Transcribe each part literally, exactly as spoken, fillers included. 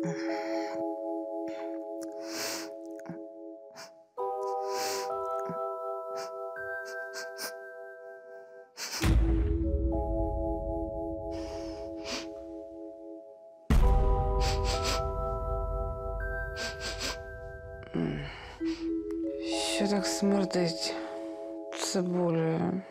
Що так смердить цибулею?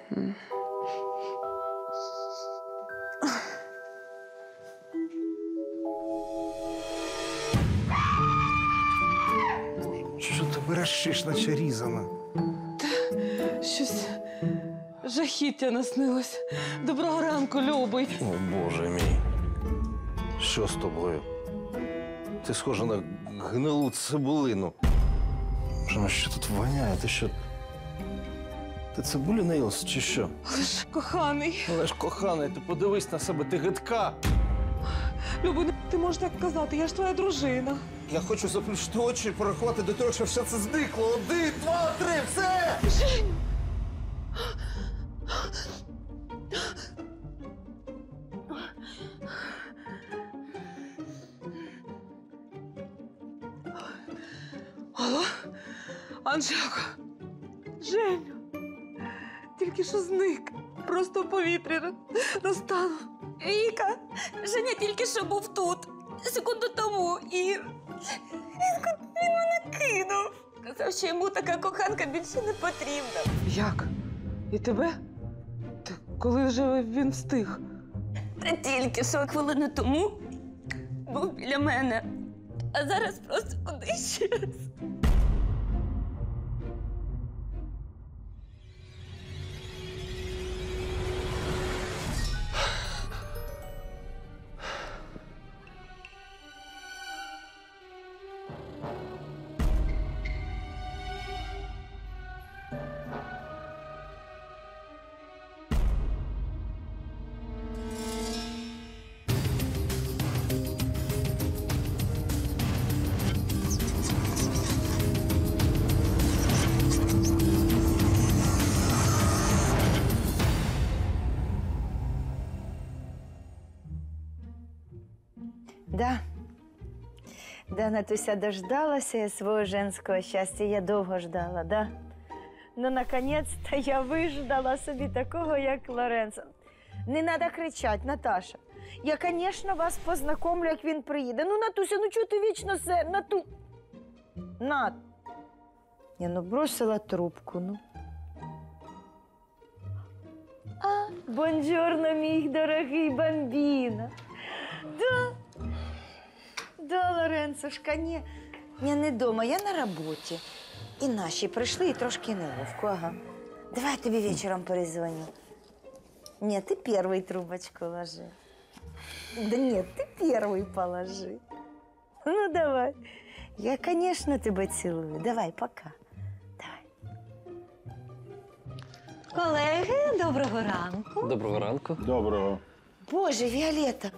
Що ти береш, наче різана? Щось жахіття наснилось. Доброго ранку, любий. О, Боже мій. Що з тобою? Ти схожа на гнилу цибулину. Що, що тут воняє? Ти що? Ти цибулі наїлась чи що? Але ж коханий. Але ж коханий, ти подивись на себе, ти гидка. Любий, не ти можеш так казати, я ж твоя дружина. Я хочу заплющити очі і порахувати до трьох, щоб все це зникло. Один, два, три, все! Жень! Алло? Анжелко? Женю? Тільки що зник. Просто в повітрі розтанув. Віка, Женя тільки що був тут, секунду тому, і він мене кинув. Казав, що йому така коханка більше не потрібна. Як? І тебе? Та коли вже він встиг? Та тільки що хвилину тому був біля мене, а зараз просто кудись щез. Да. Да, Натуся, дождалася я свого женського щастя. Я довго ждала, да. Ну, наконець-то я виждала собі такого, як Лоренцо. Не треба кричати, Наташа. Я, звісно, вас познайомлю, як він приїде. Ну, Натуся, ну чого ти вічно все? Нату... Нат. Я, ну, бросила трубку, ну. А, бонджорно, мій дорогий бомбіно. Да. Да, Лоренцошка, ні. Я не вдома, я на роботі. І наші прийшли, і трошки неловко, ага. Давай я тобі вечором перезвоню. Ні, ти перший трубочку ложи. Да ні, ти перший положи. Ну, давай. Я, звісно, тебе цілую. Давай, пока. Давай. Колеги, доброго ранку. Доброго ранку. Доброго. Боже, Віолетта.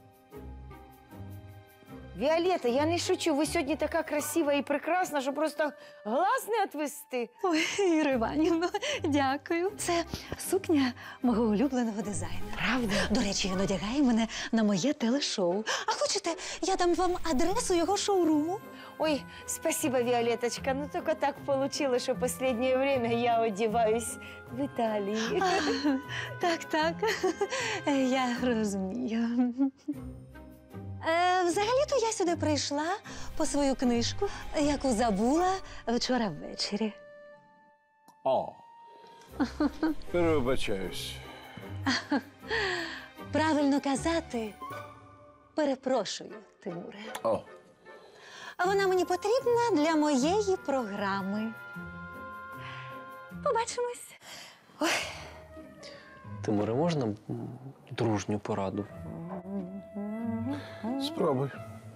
Віолетта, я не шучу, ви сьогодні така красива і прекрасна, що просто глаз не відвести. Ой, Іра Іванівна, дякую. Це сукня мого улюбленого дизайнера. Правда? До речі, він одягає мене на моє телешоу. А хочете, я дам вам адресу його шоуруму? Ой, спасибо, Виолетточка. Ну, только так получилось, что в последнее время я одеваюсь в Италии. А, так, так, я розумію. Е, взагалі-то я сюди прийшла по свою книжку, яку забула вчора ввечері. О, перевибачаюсь. Правильно казати, перепрошую, Тимуре. О. А вона мені потрібна для моєї програми. Побачимось. Ой. Тимуре, можна дружню пораду? Спробуй.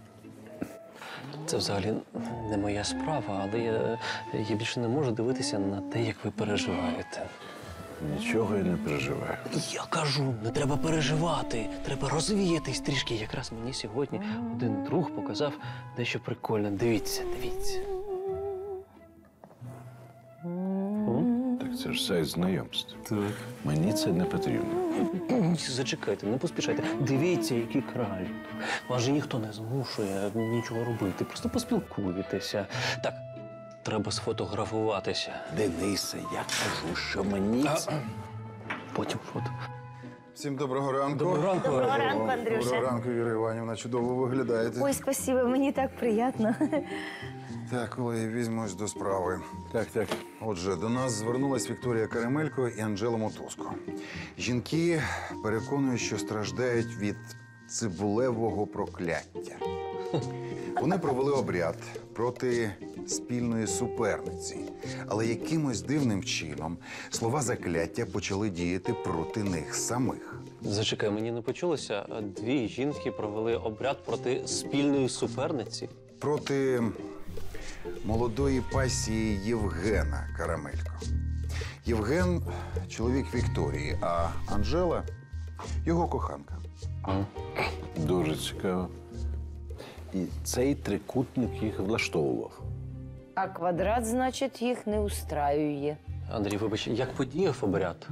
Це взагалі не моя справа, але я, я більше не можу дивитися на те, як ви переживаєте. Нічого я не переживаю. Я кажу, не треба переживати, треба розвіятись трішки. Якраз мені сьогодні один друг показав дещо прикольне. Дивіться, дивіться. О? Так це ж сайт знайомств. Так. Мені це не потрібно. Зачекайте, не поспішайте. Дивіться, який краль. Вас же ніхто не змушує нічого робити. Просто поспілкуйтеся. Так, треба сфотографуватися. Денисе, я кажу, що мені це... Потім фото. Всім доброго ранку. Доброго ранку. Доброго ранку, Андрюша. Доброго ранку, Віра Іванівна. Чудово виглядаєте. Ой, спасибо, мені так приємно. Так, колеги, візьмось до справи. Так, так. Отже, до нас звернулась Вікторія Карамелько і Анжела Мотузко. Жінки переконують, що страждають від цибулевого прокляття. Вони провели обряд проти спільної суперниці. Але якимось дивним чином слова закляття почали діяти проти них самих. Зачекай, мені не почулося. Дві жінки провели обряд проти спільної суперниці. Проти молодої пасії Євгена Карамелько. Євген – чоловік Вікторії, а Анжела – його коханка. Дуже цікаво. І цей трикутник їх влаштовував. А квадрат, значить, їх не устраює. Андрій, вибач, як подіяв обряд?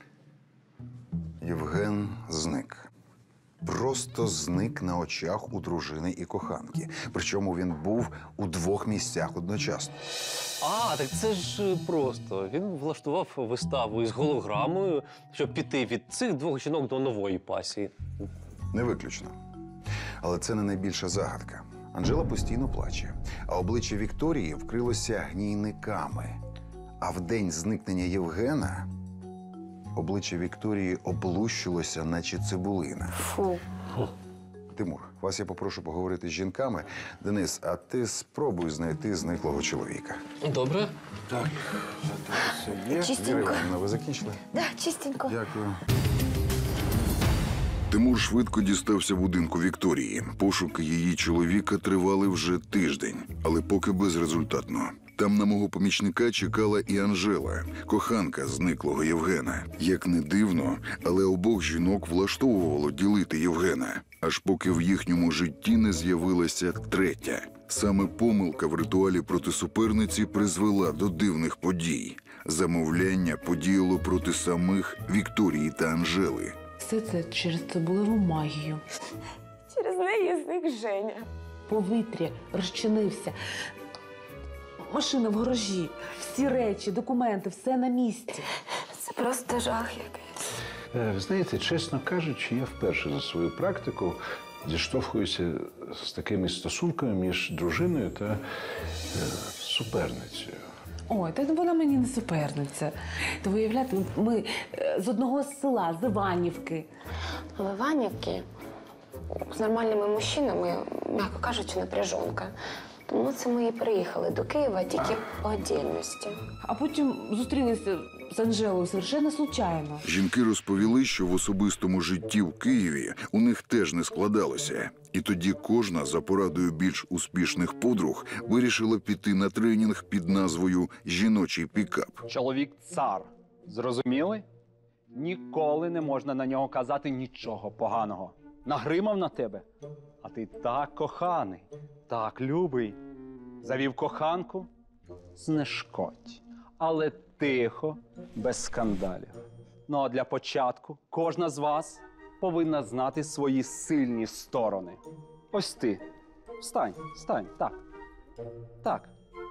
Євген зник. Просто зник на очах у дружини і коханки. Причому він був у двох місцях одночасно. А, так це ж просто. Він влаштував виставу із голограмою, щоб піти від цих двох жінок до нової пасії. Не виключно. Але це не найбільша загадка. Анжела постійно плаче, а обличчя Вікторії вкрилося гнійниками. А в день зникнення Євгена обличчя Вікторії облущилося, наче цибулина. Фу. Тимур, вас я попрошу поговорити з жінками. Денис, а ти спробуй знайти зниклого чоловіка. Добре. Так, це є. Чистенько. Віра Іванівна, ви закінчили? Да, чистенько. Дякую. Тимур швидко дістався будинку Вікторії. Пошуки її чоловіка тривали вже тиждень, але поки безрезультатно. Там на мого помічника чекала і Анжела, коханка зниклого Євгена. Як не дивно, але обох жінок влаштовувало ділити Євгена, аж поки в їхньому житті не з'явилася третя. Саме помилка в ритуалі проти суперниці призвела до дивних подій. Замовляння подіяло проти самих Вікторії та Анжели. Все це через цибулеву магію. Через неї зник Женя. Повітря розчинився. Машина в гаражі, всі речі, документи, все на місці. Це просто жах якийсь. Е, Знаєте, чесно кажучи, я вперше за свою практику зіштовхуюся з такими стосунками між дружиною та е, суперницею. Ой, та вона мені не суперниця. То виявляєте, ми е, з одного села, з Іванівки. В Іванівці з нормальними мужчинами, м'яко кажучи, напряжонка. Тому це ми і приїхали до Києва тільки по отдельності. А потім зустрілися з Анжелою совершенно случайно. Жінки розповіли, що в особистому житті в Києві у них теж не складалося. І тоді кожна, за порадою більш успішних подруг, вирішила піти на тренінг під назвою «Жіночий пікап». Чоловік – цар. Зрозуміли? Ніколи не можна на нього казати нічого поганого. Нагримав на тебе, а ти так коханий, так любий. Завів коханку – знешкодь. Але тихо, без скандалів. Ну а для початку кожна з вас повинна знати свої сильні сторони. Ось ти. Встань, встань, так. Так.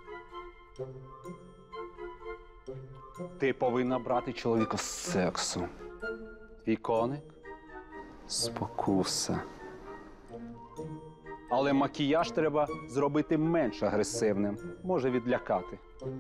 Ти повинна брати чоловіка з сексу. Твій коник – спокуса. Але макіяж треба зробити менш агресивним. Може відлякати.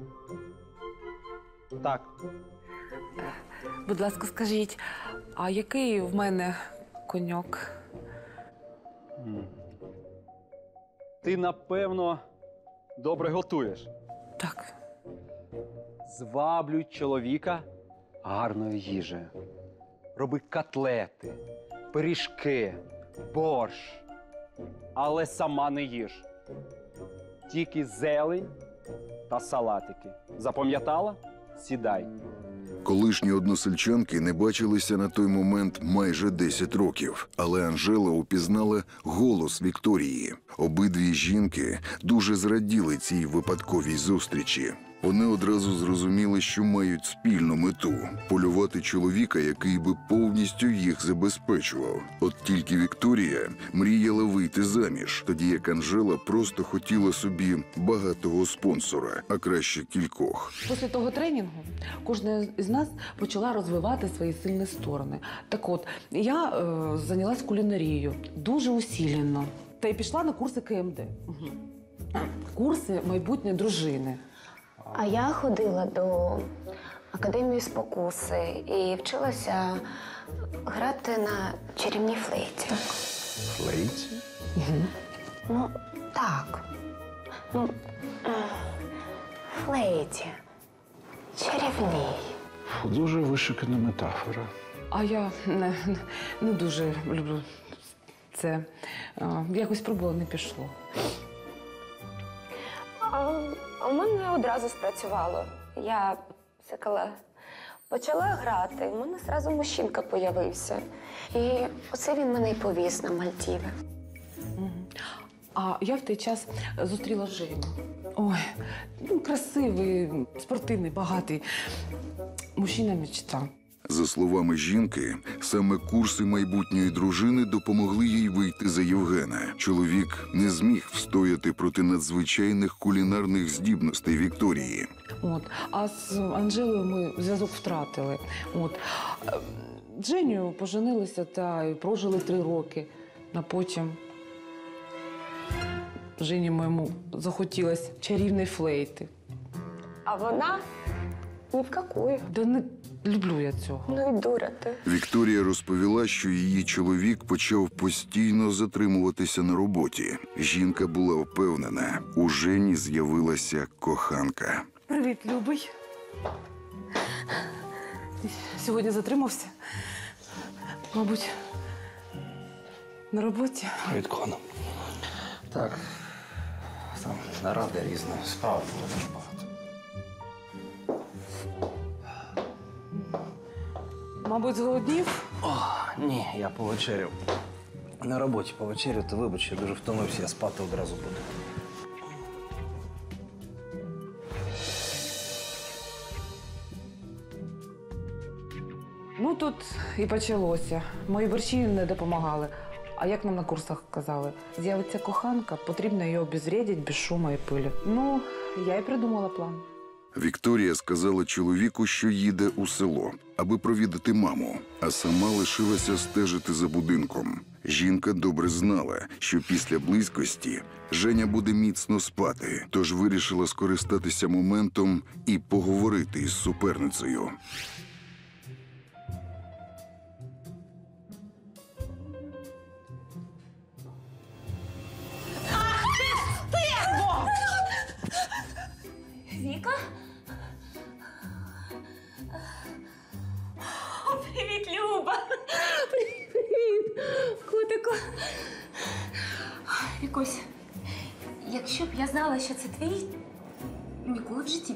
Так. Будь ласка, скажіть, а який в мене коньок? М. Ти, напевно, добре готуєш. Так. Зваблюй чоловіка гарною їжею. Роби котлети, пиріжки, борщ. Але сама не їж. Тільки зелень та салатики. Запам'ятала? Сідай. Колишні односельчанки не бачилися на той момент майже десять років. Але Анжела упізнала голос Вікторії. Обидві жінки дуже зраділи цій випадковій зустрічі. Вони одразу зрозуміли, що мають спільну мету – полювати чоловіка, який би повністю їх забезпечував. От тільки Вікторія мріяла вийти заміж, тоді як Анжела просто хотіла собі багатого спонсора, а краще кількох. Після того тренінгу кожна з нас почала розвивати свої сильні сторони. Так от, я е, зайнялась кулінарією дуже усилено. Та й пішла на курси ка ем де. Угу. Курси майбутньої дружини. А я ходила до академії спокуси і вчилася грати на чарівній флейті. Флейті? Угу. Ну, так. Ну, е, флейті. Чарівній. Дуже вишикана метафора. А я не, не дуже люблю це. А, якось пробувала, не пішло. А, а у мене одразу спрацювало. Я цикала, почала грати, у мене одразу мужчинка появився. І оце він мене й повіз на Мальдіви. Угу. А я в той час зустріла Женю. Ой, ну, красивий, спортивний, багатий. Мужчина мечта. За словами жінки, саме курси майбутньої дружини допомогли їй вийти за Євгена. Чоловік не зміг встояти проти надзвичайних кулінарних здібностей Вікторії. От. А з Анжелою ми зв'язок втратили. От. З Женєю поженилися та й прожили три роки. А потім Жені моєму захотілось чарівної флейти. А вона ні в какую. Да не люблю я цього. Ну і дура ти. Вікторія розповіла, що її чоловік почав постійно затримуватися на роботі. Жінка була впевнена, у Жені з'явилася коханка. Привіт, любий. Сьогодні затримався. Мабуть, на роботі. Привіт, кохана. Так, там нарада різна, справа було дуже багато. Мабуть, зголоднів? О, ні, я повечеряв. На роботі повечерю, то вибач, я дуже втомився, я спати одразу буду. Ну, тут і почалося. Мої борщі не допомагали. А як нам на курсах казали, з'явиться коханка, потрібно її обезвредити без шуму і пилі. Ну, я і придумала план. Вікторія сказала чоловіку, що їде у село, аби провідати маму, а сама лишилася стежити за будинком. Жінка добре знала, що після близькості Женя буде міцно спати, тож вирішила скористатися моментом і поговорити із суперницею. Віка? О, привіт, Люба! Привіт, котику. Вікусь, якщо б я знала, що це твій, ніколи в житті б.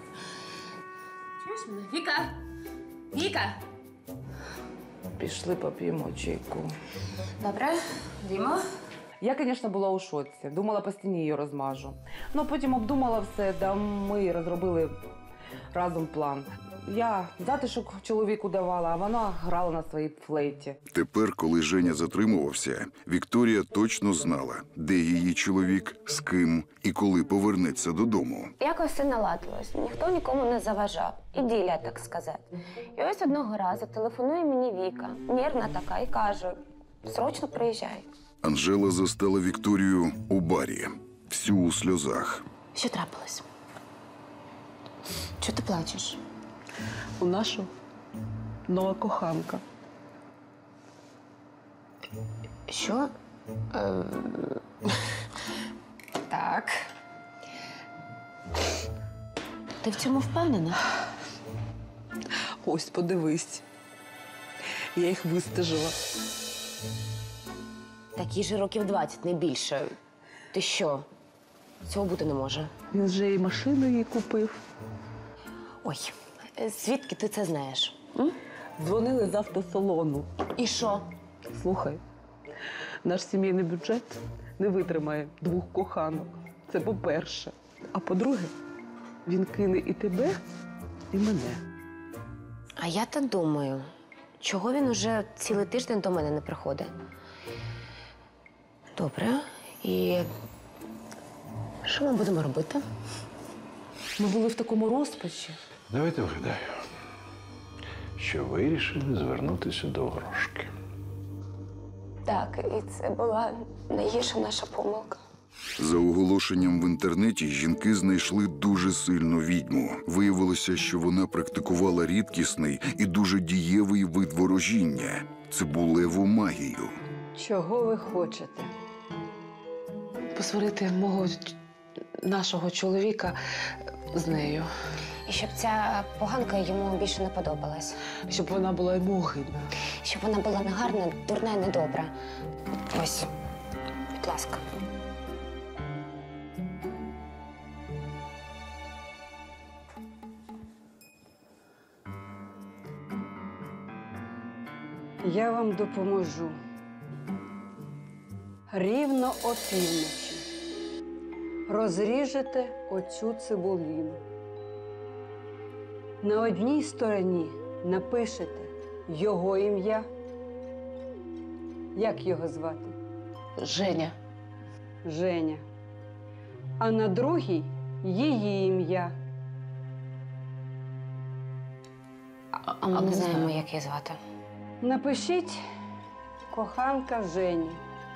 Чуєш мене? Віка? Віка? Пішли поп'ємо чайку. Добре, йдемо. Я, звісно, була у шоці. Думала, по стіні її розмажу. Ну, потім обдумала все, да ми розробили разом план. Я затишок чоловіку давала, а вона грала на своїй флейті. Тепер, коли Женя затримувався, Вікторія точно знала, де її чоловік, з ким і коли повернеться додому. Якось все наладилось, ніхто нікому не заважав. Іділля, так сказати. І ось одного разу телефонує мені Віка, нервна така, і каже, срочно приїжджай. Анжела застала Вікторію у барі, всю у сльозах. Що трапилось? Чого ти плачеш? У нашу нова коханка. Що? Е... Так. Ти в цьому впевнена? Ось, подивись. Я їх вистежила. Такі ж років двадцять, не більше. Ти що? Цього бути не може. Він вже і машину їй купив. Ой, звідки ти це знаєш? М? Дзвонили з автосалону. І що? Слухай, наш сімейний бюджет не витримає двох коханок. Це по-перше. А по-друге, він кине і тебе, і мене. А я так думаю, чого він уже цілий тиждень до мене не приходить? Добре. І що ми будемо робити? Ми були в такому розпачі. Давайте вгадаю, що вирішили звернутися до Горошки. Так, і це була найгірша наша помилка. За оголошенням в інтернеті жінки знайшли дуже сильну відьму. Виявилося, що вона практикувала рідкісний і дуже дієвий вид ворожіння – цибулеву магію. Чого ви хочете? Посварити мого ч- нашого чоловіка з нею. І щоб ця поганка йому більше не подобалась. Щоб вона була йому огидна. Щоб вона була негарна, дурна і недобра. Ось, будь ласка. Я вам допоможу. Рівно опівночі розріжете оцю цибулину. На одній стороні напишете його ім'я. Як його звати? Женя. Женя. А на другій її ім'я. А, а ми не знаємо, як її звати. Напишіть коханка Жені.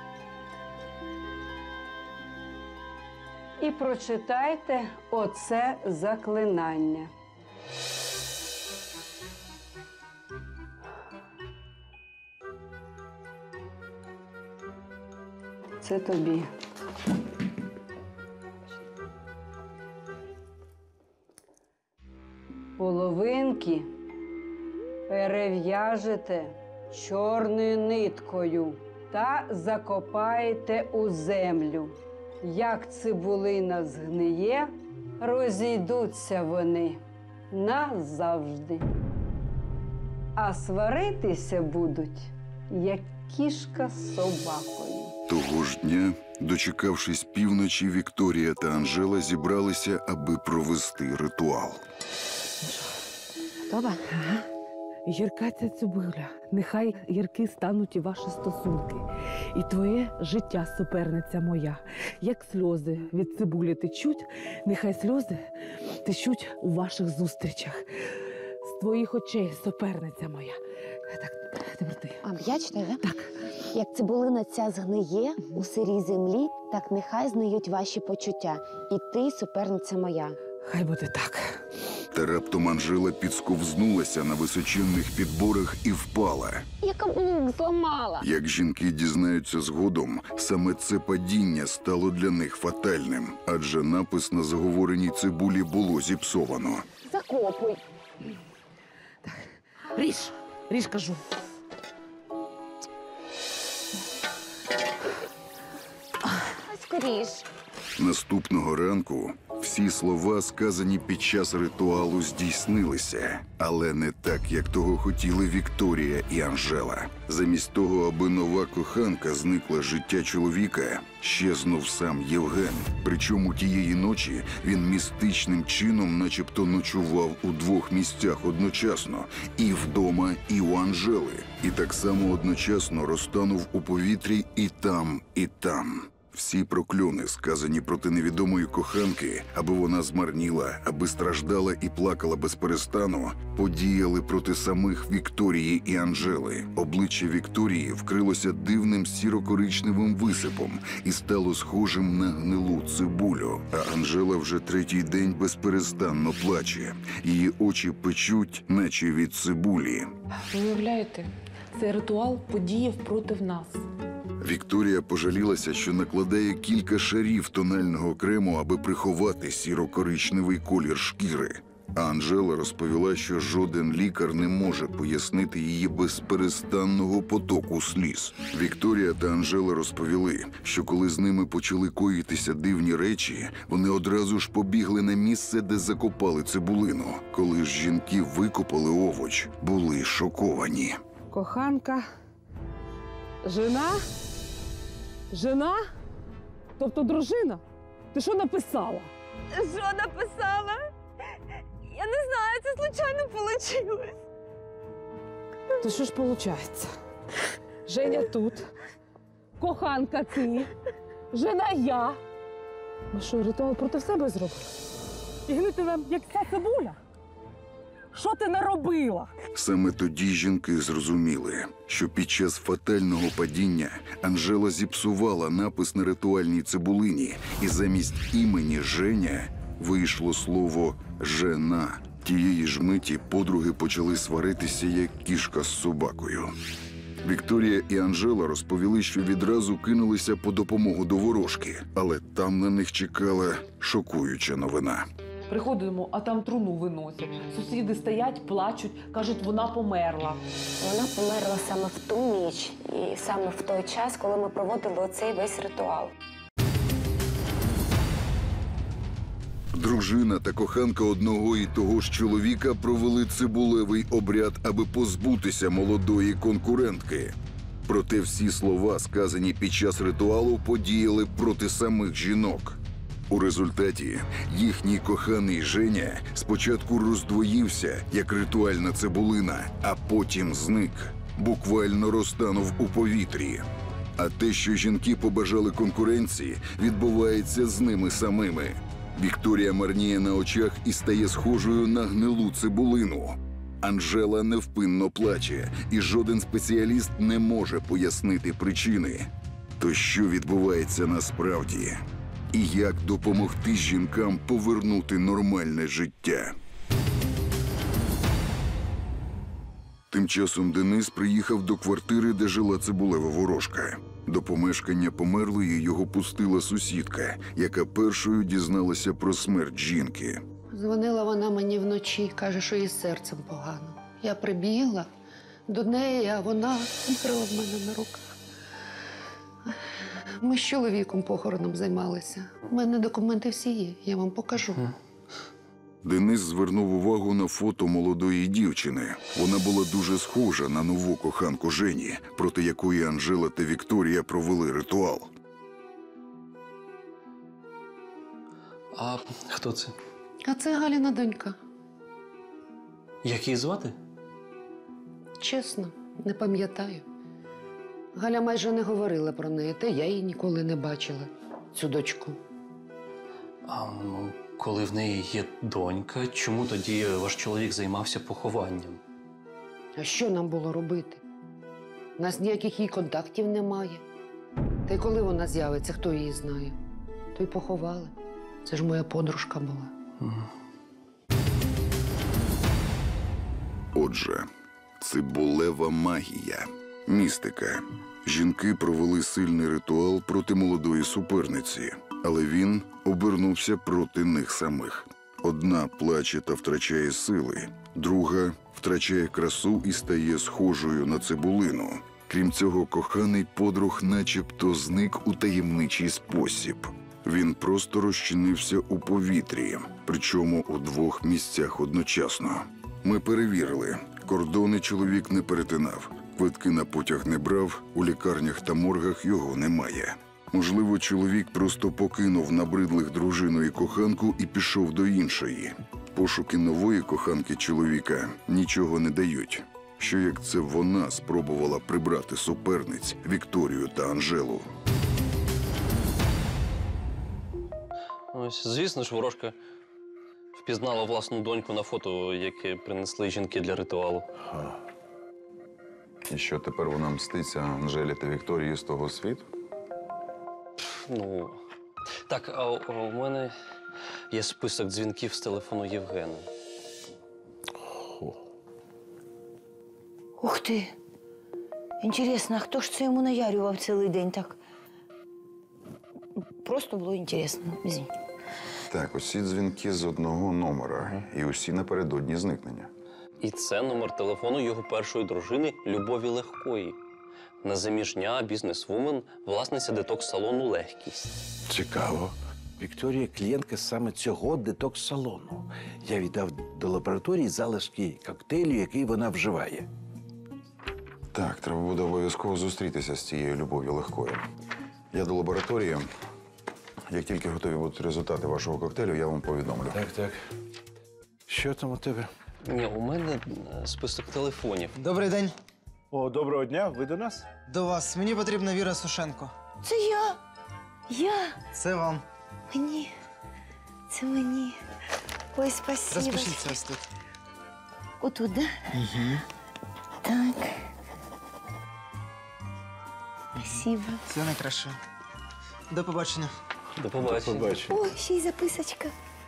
І прочитайте оце заклинання. Це тобі. Половинки перев'яжете чорною ниткою та закопаєте у землю. Як цибулина згниє, розійдуться вони назавжди. А сваритися будуть, як кішка з собакою. Того ж дня, дочекавшись півночі, Вікторія та Анжела зібралися, аби провести ритуал. Добре? Гірка ця цибуля. Нехай гірки стануть і ваші стосунки. І твоє життя, суперниця моя. Як сльози від цибулі течуть, нехай сльози течуть у ваших зустрічах. З твоїх очей, суперниця моя. Так, тепер ти. А я читаю, да? Так. Як цибулина ця згниє у сирій землі, так нехай згниють ваші почуття. І ти, суперниця моя. Хай буде так. Та раптом Анжела підсковзнулася на височенних підборах і впала. Я каблук зламала. Як жінки дізнаються згодом, саме це падіння стало для них фатальним, адже напис на заговореній цибулі було зіпсовано. Закопуй. Ріж, ріж, кажу. Скоріш. Наступного ранку всі слова, сказані під час ритуалу, здійснилися. Але не так, як того хотіли Вікторія і Анжела. Замість того, аби нова коханка зникла з життя чоловіка, щезнув сам Євген. Причому тієї ночі він містичним чином начебто ночував у двох місцях одночасно. І вдома, і у Анжели. І так само одночасно розтанув у повітрі і там, і там. Всі прокльони, сказані проти невідомої коханки, аби вона змарніла, аби страждала і плакала без перестану, подіяли проти самих Вікторії і Анжели. Обличчя Вікторії вкрилося дивним сіро-коричневим висипом і стало схожим на гнилу цибулю. А Анжела вже третій день безперестанно плаче. Її очі печуть, наче від цибулі. Уявляєте, цей ритуал подіяв проти нас. Вікторія пожалілася, що накладає кілька шарів тонального крему, аби приховати сіро-коричневий колір шкіри. А Анжела розповіла, що жоден лікар не може пояснити її безперестанного потоку сліз. Вікторія та Анжела розповіли, що коли з ними почали коїтися дивні речі, вони одразу ж побігли на місце, де закопали цибулину. Коли ж жінки викопали овоч, були шоковані. Коханка, жена, жена, Тобто дружина? Ти що написала? Що написала? Я не знаю, це случайно вийшло. То що ж виходить? Женя тут, коханка ти, жена я. Ми що, ритуал проти себе зробили? І гнити нам, як ця цибуля? Що ти наробила? Саме тоді жінки зрозуміли, що під час фатального падіння Анжела зіпсувала напис на ритуальній цибулині, і замість імені Женя вийшло слово «жена». Тієї ж миті подруги почали сваритися, як кішка з собакою. Вікторія і Анжела розповіли, що відразу кинулися по допомогу до ворожки, але там на них чекала шокуюча новина. Приходимо, а там труну виносять. Сусіди стоять, плачуть, кажуть, вона померла. Вона померла саме в ту ніч і саме в той час, коли ми проводили оцей весь ритуал. Дружина та коханка одного і того ж чоловіка провели цибулевий обряд, аби позбутися молодої конкурентки. Проте всі слова, сказані під час ритуалу, подіяли проти самих жінок. У результаті їхній коханий Женя спочатку роздвоївся, як ритуальна цибулина, а потім зник, буквально розтанув у повітрі. А те, що жінки побажали конкуренції, відбувається з ними самими. Вікторія марніє на очах і стає схожою на гнилу цибулину. Анжела невпинно плаче, і жоден спеціаліст не може пояснити причини. То що відбувається насправді? І як допомогти жінкам повернути нормальне життя? Тим часом Денис приїхав до квартири, де жила цибулева ворожка. До помешкання померлої його пустила сусідка, яка першою дізналася про смерть жінки. Дзвонила вона мені вночі, каже, що їй з серцем погано. Я прибігла до неї, а вона вмерла в мене на руках. Ми з чоловіком похороном займалися. У мене документи всі є, я вам покажу. Денис звернув увагу на фото молодої дівчини. Вона була дуже схожа на нову коханку Жені, проти якої Анжела та Вікторія провели ритуал. А хто це? А це Галіна донька. Як її звати? Чесно, не пам'ятаю. Галя майже не говорила про неї, та я її ніколи не бачила, цю дочку. А ну, коли в неї є донька, чому тоді ваш чоловік займався похованням? А що нам було робити? У нас ніяких її контактів немає. Та й коли вона з'явиться, хто її знає? То й поховали. Це ж моя подружка була. Отже, цибулева магія. Містика. Жінки провели сильний ритуал проти молодої суперниці, але він обернувся проти них самих. Одна плаче та втрачає сили, друга втрачає красу і стає схожою на цибулину. Крім цього, коханий подруг начебто зник у таємничий спосіб. Він просто розчинився у повітрі, причому у двох місцях одночасно. Ми перевірили. Кордони чоловік не перетинав, квитки на потяг не брав, у лікарнях та моргах його немає. Можливо, чоловік просто покинув набридлих дружину і коханку і пішов до іншої. Пошуки нової коханки чоловіка нічого не дають. Що як це вона спробувала прибрати суперниць Вікторію та Анжелу? Ось, звісно ж, ворожка впізнала власну доньку на фото, яке принесли жінки для ритуалу. І що, тепер вона мститься Анжелі та Вікторії з того світу? Ну, так, а у, а у мене є список дзвінків з телефону Євгена. Ух ти! Інтересно, а хто ж це йому наярював цілий день так? Просто було інтересно. Извини. Так, усі дзвінки з одного номера. І усі напередодні зникнення. І це номер телефону його першої дружини Любові Легкої. Незаміжня бізнесвумен, власниця детокс-салону «Легкість». Цікаво. Вікторія – клієнтка саме цього детокс-салону. Я віддав до лабораторії залишки коктейлю, який вона вживає. Так, треба буде обов'язково зустрітися з цією Любов'ю Легкою. Я до лабораторії. Як тільки готові будуть результати вашого коктейлю, я вам повідомлю. Так, так. Що там у тебе? Ні, у мене е, список телефонів. Добрий день. О, доброго дня. Ви до нас? До вас. Мені потрібна Віра Сушенко. Це я. Я. Це вам. Мені. Це мені. Ой, спасибо. Розпишіться ось тут. Отут, да? Угу. Так. Спасибо. Все найкраще. До побачення. До побачення. До побачення. О, ще й записочка.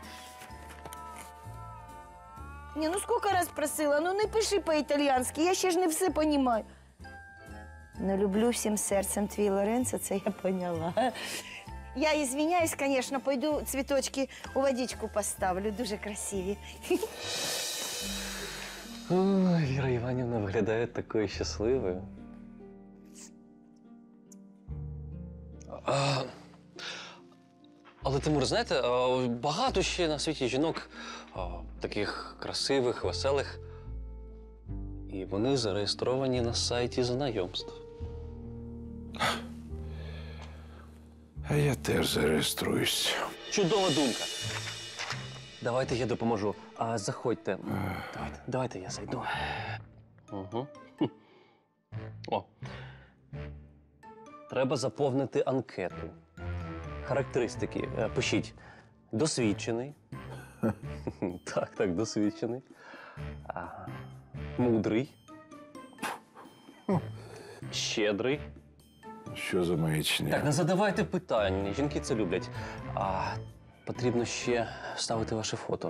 Не, ну сколько раз просила, ну не пиши по-італійськи, я ще ж не все понімаю. Не люблю всім серцем твій Лоренцо, це я поняла. Я извиняюсь, конечно, пойду цвіточки у водичку поставлю, дуже красиві. Ой, Віра Іванівна виглядає такою щасливою. А, але, Тимур, знаєте, а, багато ще на світі жінок а, таких красивих, веселих. І вони зареєстровані на сайті знайомств. А я теж зареєструюсь. Чудова думка. Давайте я допоможу. А заходьте. Давайте, давайте я зайду. Угу. О. Треба заповнити анкету. Характеристики. Е, Пишіть. Досвідчений. Так, так, досвідчений. Ага. Мудрий. Щедрий. Що за маячня? Так, не задавайте питань. Жінки це люблять. А потрібно ще вставити ваше фото.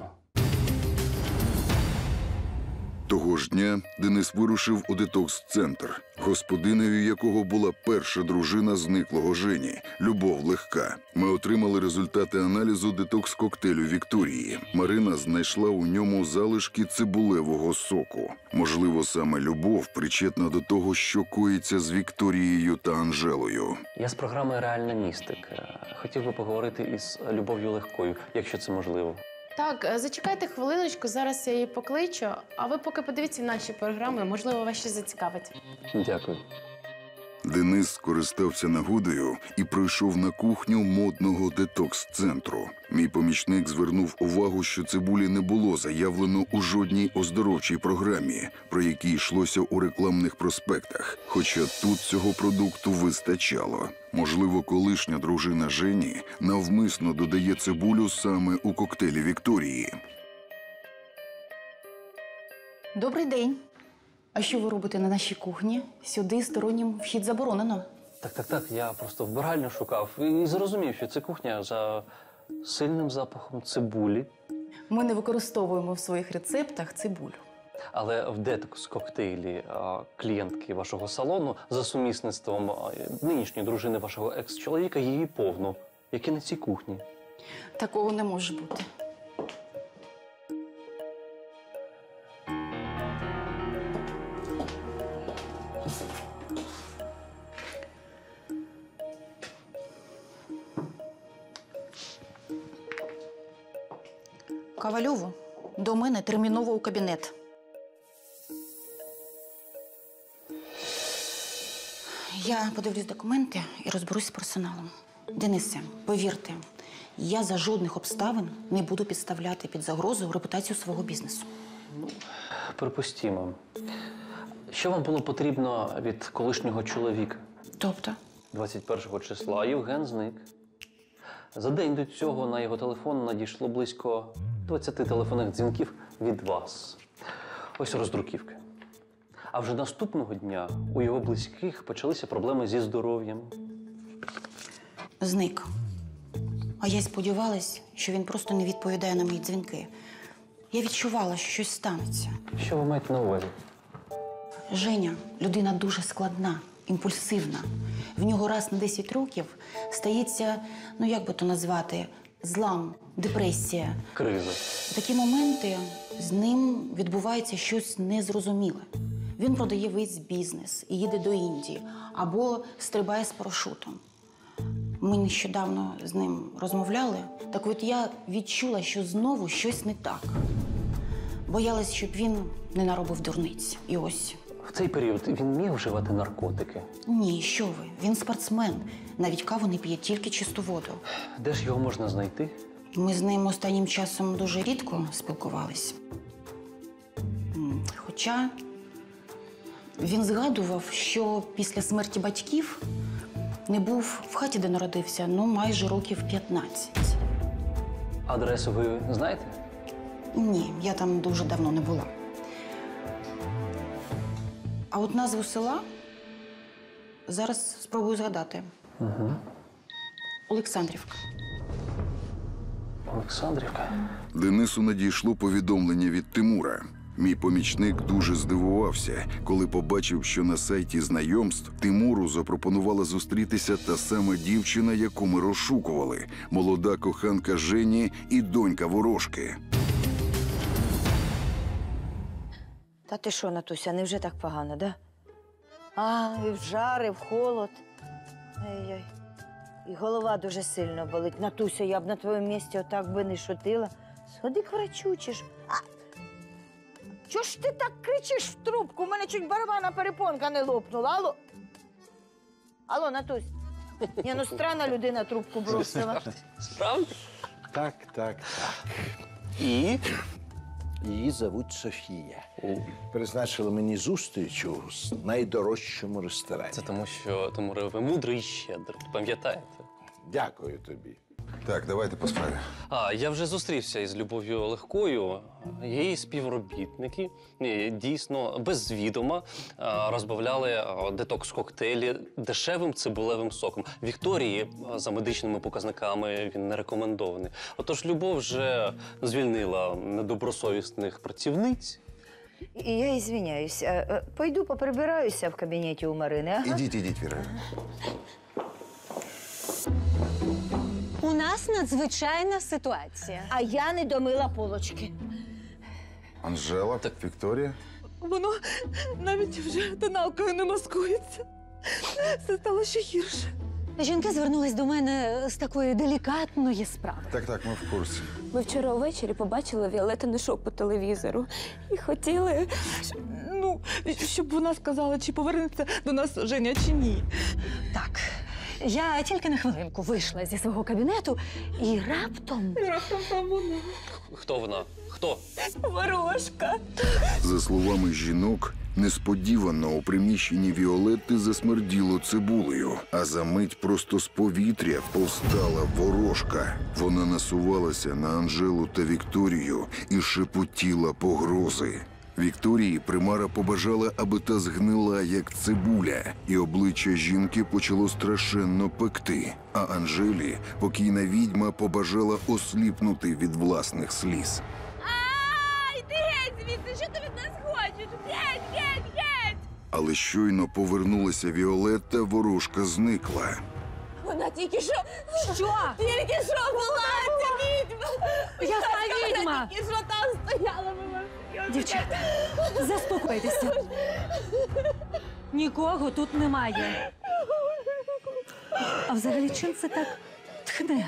Того ж дня Денис вирушив у детокс-центр, господинею якого була перша дружина зниклого Жені – Любов Легка. Ми отримали результати аналізу детокс-коктейлю Вікторії. Марина знайшла у ньому залишки цибулевого соку. Можливо, саме Любов причетна до того, що коїться з Вікторією та Анжелою. Я з програми «Реальна містика». Хотів би поговорити із Любов'ю Легкою, якщо це можливо. Так, зачекайте хвилиночку, зараз я її покличу, а ви поки подивіться наші програми, можливо, вас щось зацікавить. Дякую. Денис скористався нагодою і прийшов на кухню модного детокс-центру. Мій помічник звернув увагу, що цибулі не було заявлено у жодній оздоровчій програмі, про які йшлося у рекламних проспектах. Хоча тут цього продукту вистачало. Можливо, колишня дружина Жені навмисно додає цибулю саме у коктейлі Вікторії. Добрий день. А що ви робите на нашій кухні? Сюди стороннім вхід заборонено. Так, так, так, я просто вбиральню шукав і зрозумів, що це кухня за сильним запахом цибулі. Ми не використовуємо в своїх рецептах цибулю. Але в детокс-коктейлі а, клієнтки вашого салону за сумісництвом а, нинішньої дружини вашого екс-чоловіка її повно, як і на цій кухні. Такого не може бути. Ковальову, до мене терміново у кабінет. Я подивлюсь документи і розберусь з персоналом. Денисе, повірте, я за жодних обставин не буду підставляти під загрозу репутацію свого бізнесу. Припустімо. Що вам було потрібно від колишнього чоловіка? Тобто? двадцять першого числа Євген зник. За день до цього на його телефон надійшло близько двадцяти телефонних дзвінків від вас. Ось роздруківки. А вже наступного дня у його близьких почалися проблеми зі здоров'ям. Зник. А я сподівалась, що він просто не відповідає на мої дзвінки. Я відчувала, що щось станеться. Що ви маєте на увазі? Женя – людина дуже складна, імпульсивна. В нього раз на десять років стається, ну як би то назвати, злам, депресія. Криза. В такі моменти з ним відбувається щось незрозуміле. Він продає весь бізнес і їде до Індії або стрибає з парашутом. Ми нещодавно з ним розмовляли, так от я відчула, що знову щось не так. Боялась, щоб він не наробив дурниць. І ось В цей період він міг вживати наркотики? Ні, що ви? Він спортсмен. Навіть каву не п'є, тільки чисту воду. Де ж його можна знайти? Ми з ним останнім часом дуже рідко спілкувались. М, Хоча він згадував, що після смерті батьків не був в хаті, де народився, ну майже років п'ятнадцять. Адресу ви знаєте? Ні, я там дуже давно не була. А от назву села зараз спробую згадати. Угу. Олександрівка. Олександрівка? Денису надійшло повідомлення від Тимура. Мій помічник дуже здивувався, коли побачив, що на сайті знайомств Тимуру запропонувала зустрітися та сама дівчина, яку ми розшукували – молода коханка Жені і донька Ворожки. Та ти що, Натуся, невже так погано, да? А, і в жар, і в холод. Ай-яй. І голова дуже сильно болить. Натуся, я б на твоєму місці отак би не шутила. Сходи к врачу, чи ж. А! Чого ж ти так кричиш в трубку? У мене чуть барабанна перепонка не лопнула. Алло? Алло, Натусь. Ні, ну странна людина трубку бросила. Справді? Так, так, так. І її звуть Софія. Призначила мені зустріч у найдорожчому ресторані. Це тому, що Тимуре, ви мудрий і щедрий, пам'ятаєте? Дякую тобі. Так, давайте по справі. А, я вже зустрівся із Любов'ю Легкою. Її співробітники е, дійсно без відома е, розбавляли е, детокс-коктейлі дешевим цибулевим соком. Вікторії е, за медичними показниками він не рекомендований. Отож, Любов вже звільнила недобросовісних працівниць. І я ізвиняюся. Пойду поприбираюся в кабінеті у Марини, ага? Ідіть, ідіть, Віра. У нас надзвичайна ситуація. А я не домила полочки. Анжела, так. Вікторія. Воно навіть вже тоналкою не маскується. Все стало ще гірше. Жінки звернулись до мене з такої делікатної справи. Так, так, ми в курсі. Ми вчора ввечері побачили Віолетин шок по телевізору і хотіли. Ну, щоб вона сказала, чи повернеться до нас Женя, чи ні. Так, я тільки на хвилинку вийшла зі свого кабінету і раптом... Раптом там вона. Хто вона? Хто? Ворожка. За словами жінок, несподівано у приміщенні Віолетти засмерділо цибулею, а за мить просто з повітря повстала ворожка. Вона насувалася на Анжелу та Вікторію і шепотіла погрози. Вікторії примара побажала, аби та згнила, як цибуля, і обличчя жінки почало страшенно пекти. А Анжелі покійна відьма побажала осліпнути від власних сліз. А, йди геть звідси, що ти від нас хочеш? Геть, геть, геть! Але щойно повернулася Віолетта, ворожка зникла. Вона тільки що... Що? Тільки що була ця відьма! Яка відьма? Тільки що там стояла, ми вас... Дівчата, заспокойтеся. Нікого тут немає. А взагалі, чим це так тхне?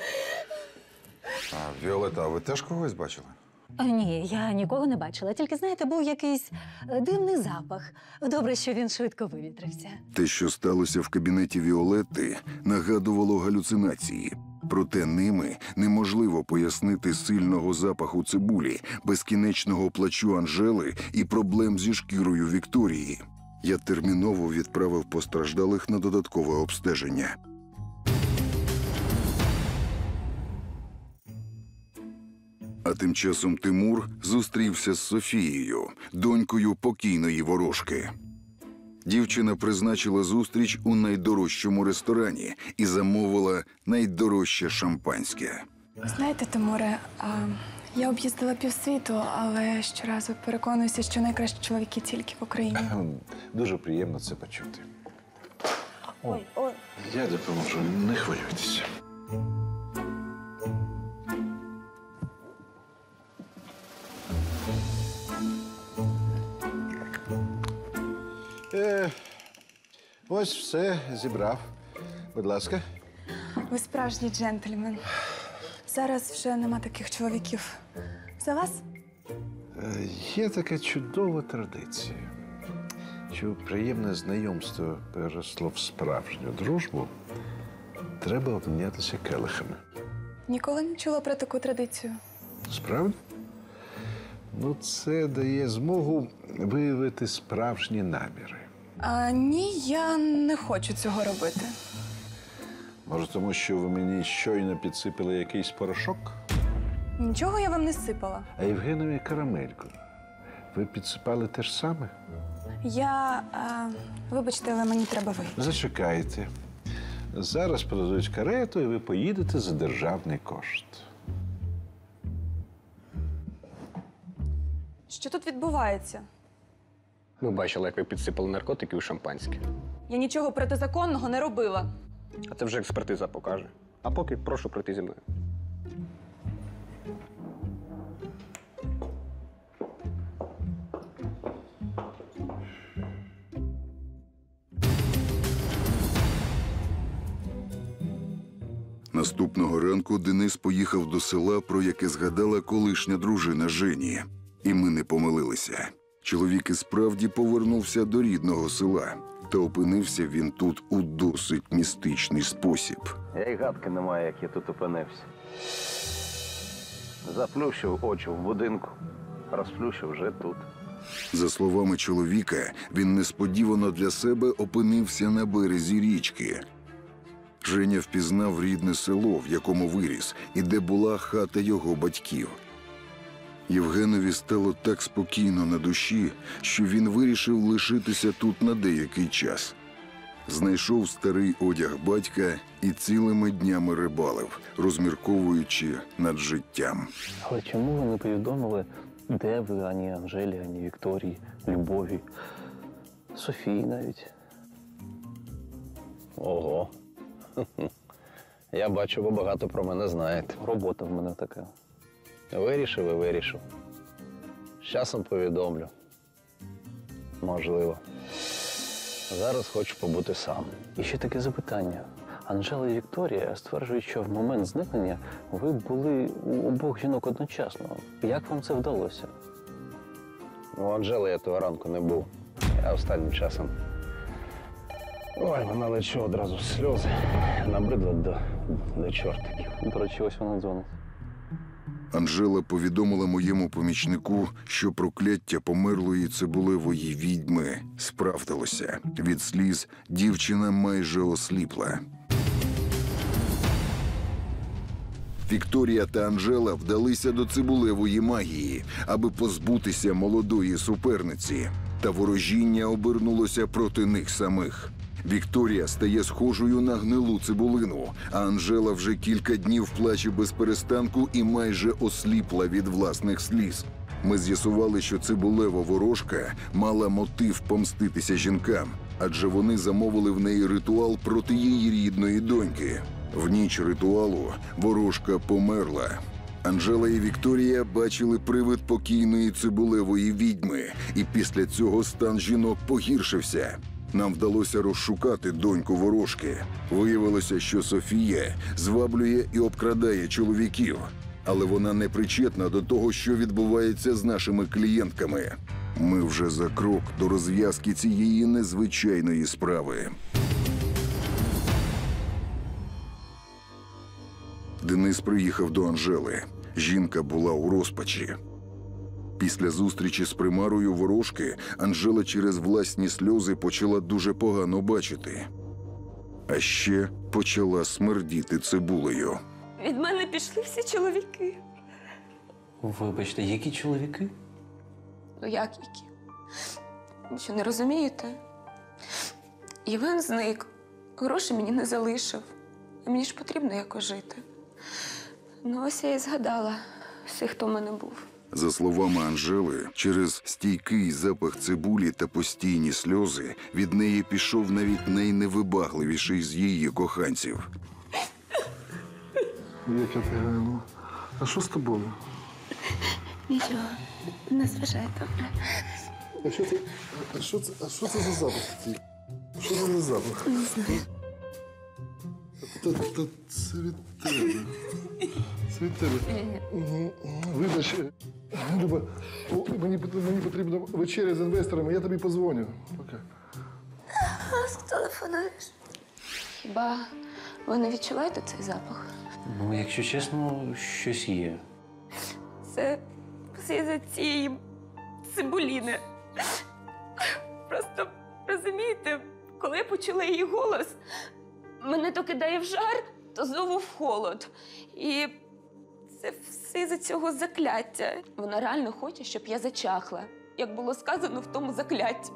А, Віолетта, а ви теж когось бачили? А, ні, я нікого не бачила. Тільки, знаєте, був якийсь е, дивний запах. Добре, що він швидко вивітрився. Те, що сталося в кабінеті Віолетти, нагадувало галюцинації. Проте ними неможливо пояснити сильного запаху цибулі, безкінечного плачу Анжели і проблем зі шкірою Вікторії. Я терміново відправив постраждалих на додаткове обстеження. А тим часом Тимур зустрівся з Софією, донькою покійної ворожки. Дівчина призначила зустріч у найдорожчому ресторані і замовила найдорожче шампанське. Знаєте, Тимуре, а, я об'їздила півсвіту, але щоразу переконуюся, що найкращі чоловіки тільки в Україні. Дуже приємно це почути. Ой, ой. Я допоможу, не хвилюйтеся. Е, ось все зібрав. Будь ласка. Ви справжній джентльмен. Зараз вже нема таких чоловіків. За вас? Е, є така чудова традиція. щоб приємне знайомство переросло в справжню дружбу, треба обмінятися келихами. Ніколи не чула про таку традицію. Справді? Ну, це дає змогу виявити справжні наміри. А ні, я не хочу цього робити. Може, тому що ви мені щойно підсипали якийсь порошок? Нічого я вам не сипала. А Євгенові карамельку ви підсипали те ж саме? Я. А, вибачте, але мені треба вийти. Зачекайте. Зараз подадуть карету, і ви поїдете за державний кошт. Що тут відбувається? Ми бачили, як ви підсипали наркотики у шампанське. Я нічого протизаконного не робила. А це вже експертиза покаже. А поки прошу прийти зі мною. Наступного ранку Денис поїхав до села, про яке згадала колишня дружина Жені. І ми не помилилися. Чоловік і справді повернувся до рідного села. Та опинився він тут у досить містичний спосіб. Я й гадки не маю, як я тут опинився. Заплющив очі в будинку, розплющив вже тут. За словами чоловіка, він несподівано для себе опинився на березі річки. Женя впізнав рідне село, в якому виріс, і де була хата його батьків. Євгенові стало так спокійно на душі, що він вирішив лишитися тут на деякий час. Знайшов старий одяг батька і цілими днями рибалив, розмірковуючи над життям. Але чому ви не повідомили, де ви ані Анжелі, ані Вікторії, Любові, Софії навіть? Ого. Я бачу, ви багато про мене знаєте. Робота в мене така. Вирішив і вирішив. З часом повідомлю. Можливо. Зараз хочу побути сам. І ще таке запитання. Анжела і Вікторія стверджують, що в момент зникнення ви були у обох жінок одночасно. Як вам це вдалося? У Анжели я того ранку не був. Я останнім часом... Ой, вона лечу одразу сльози. Набридла до, до чортиків. До речі, ось вона дзвонить. Анжела повідомила моєму помічнику, що прокляття померлої цибулевої відьми справдилося. Від сліз дівчина майже осліпла. Вікторія та Анжела вдалися до цибулевої магії, аби позбутися молодої суперниці. Та ворожіння обернулося проти них самих. Вікторія стає схожою на гнилу цибулину, а Анжела вже кілька днів плаче без перестанку і майже осліпла від власних сліз. Ми з'ясували, що цибулева ворожка мала мотив помститися жінкам, адже вони замовили в неї ритуал проти її рідної доньки. В ніч ритуалу ворожка померла. Анжела і Вікторія бачили привид покійної цибулевої відьми, і після цього стан жінок погіршився. Нам вдалося розшукати доньку ворожки. Виявилося, що Софія зваблює і обкрадає чоловіків. Але вона не причетна до того, що відбувається з нашими клієнтками. Ми вже за крок до розв'язки цієї незвичайної справи. Денис приїхав до Анжели. Жінка була у розпачі. Після зустрічі з примарою ворожки Анжела через власні сльози почала дуже погано бачити. А ще почала смердіти цибулею. Від мене пішли всі чоловіки. Вибачте, які чоловіки? Ну як які? Ви що, не розумієте? Євген зник, гроші мені не залишив. І мені ж потрібно якось жити. Ну ось я і згадала всіх, хто в мене був. За словами Анжели, через стійкий запах цибулі та постійні сльози від неї пішов навіть найневибагливіший з її коханців. Яка ти гарна. А що з тобою? Нічого, не зважай, добре. А що це, а що це, а що це за запах такий? Що це за запах? Не знаю. Та, та, це від тебе. Це від тебе. Угу. Вибач, Люба, о, мені, мені потрібна вечеря з інвесторами, я тобі позвоню. Пока. Телефонуєш. Хіба ви не відчуваєте цей запах? Ну, якщо чесно, щось є. Це все за цієї цибуліни. Просто, розумієте, коли я почула її голос, мене то кидає в жар, то знову в холод. І це все за цього закляття. Вона реально хоче, щоб я зачахла, як було сказано в тому заклятті.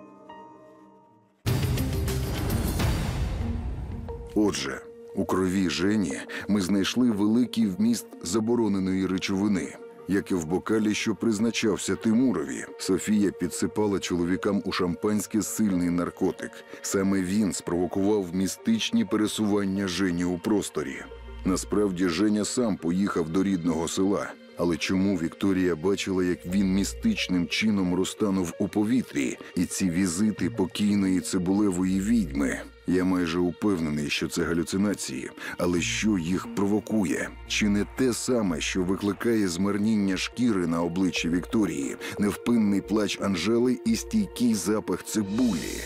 Отже, у крові Жені ми знайшли великий вміст забороненої речовини. Як і в бокалі, що призначався Тимурові, Софія підсипала чоловікам у шампанське сильний наркотик. Саме він спровокував містичні пересування Жені у просторі. Насправді, Женя сам поїхав до рідного села. Але чому Вікторія бачила, як він містичним чином розтанув у повітрі, і ці візити покійної цибулевої відьми? Я майже упевнений, що це галюцинації. Але що їх провокує? Чи не те саме, що викликає змарніння шкіри на обличчі Вікторії, невпинний плач Анжели і стійкий запах цибулі?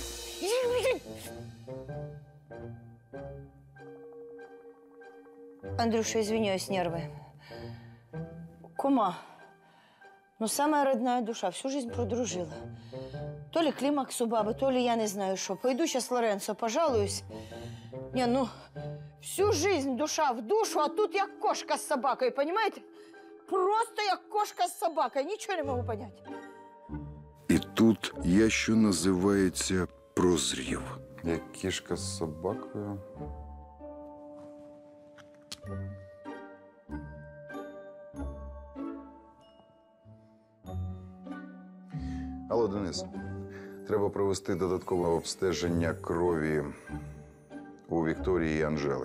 Андрюша, извиняюсь, нервы. Кума, ну самая родная душа, всю жизнь продружила. То ли климакс у бабы, то ли я не знаю что. Пойду сейчас Лоренцо пожалуюсь. Не, ну, всю жизнь душа в душу, а тут я кошка с собакой, понимаете? Просто я кошка с собакой, ничего не могу понять. І тут я, що називається, прозрів. Як кішка з собакою. Алло, Денис. Треба провести додаткове обстеження крові у Вікторії і Анжели.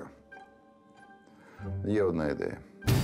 Є одна ідея.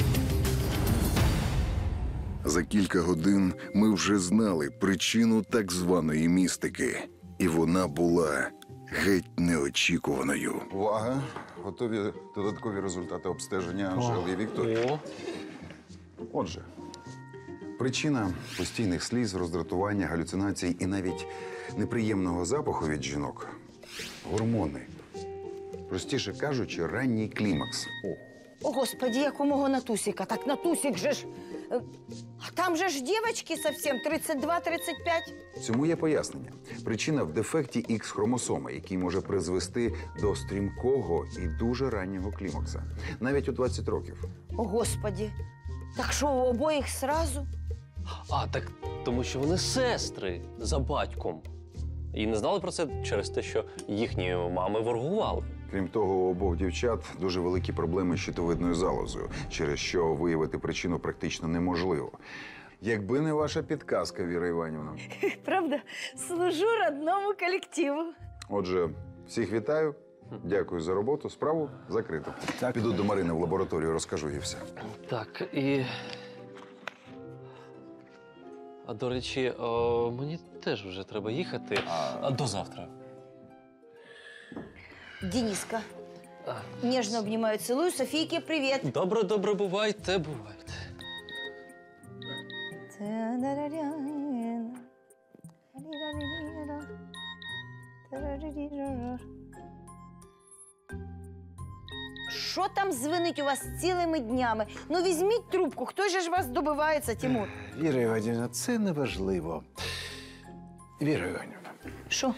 За кілька годин ми вже знали причину так званої містики. І вона була геть неочікуваною. Увага! Готові додаткові результати обстеження Анжели і Вікторії. Отже, причина постійних сліз, роздратування, галюцинацій і навіть неприємного запаху від жінок – гормони. Простіше кажучи, ранній клімакс. О, Господи, як у мого Натусика. Так Натусик же ж... е, А там же ж дівчатки совсем тридцять два тридцять п'ять. Цьому є пояснення. Причина в дефекті Ікс-хромосоми, який може призвести до стрімкого і дуже раннього клімакса. Навіть у двадцять років. О, Господи. Так що, у обоїх сразу? А, так тому що вони сестри за батьком. І не знали про це через те, що їхні мами воргували. Крім того, у обох дівчат дуже великі проблеми з щитовидною залозою, через що виявити причину практично неможливо. Якби не ваша підказка, Віра Іванівна. Правда, служу родному колективу. Отже, всіх вітаю. Дякую за роботу. Справу закрито. Піду до Марини в лабораторію, розкажу їй все. Так, і. А до речі, о, мені теж вже треба їхати. А до завтра. Дениска. Нежно обнимаю, целую. Софийке привет. Добре, добре, бувайте, бувайте. Що там дзвонить у вас цілими днями? Ну візьміть трубку, хто же ж вас добивається, Тимур? Віра Іванівна, це не важливо. Віра Іванівна. Що?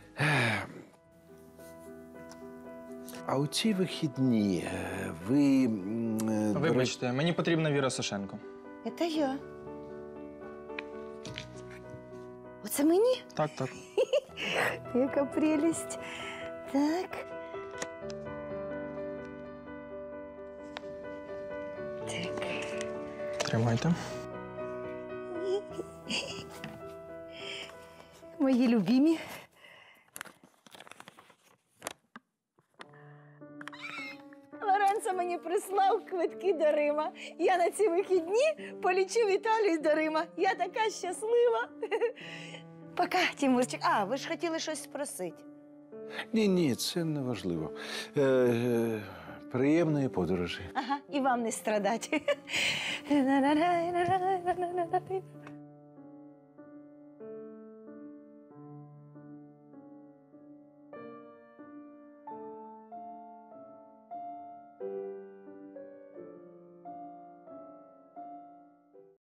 А у ці вихідні е, ви... м, е, Вибачте, мені потрібна Віра Сашенко. Це я. Оце мені? Так, так. Яка прелість. Так. Тримайте. Мої любимі. Лоренцо мені прислав квитки до Рима. Я на ці вихідні полечу в Італію до Рима. Я така щаслива. Пока, Тимурчик. А, ви ж хотіли щось спросити. Ні, ні, це не важливо. Е, е, Приємної подорожі. Ага, і вам не страдати.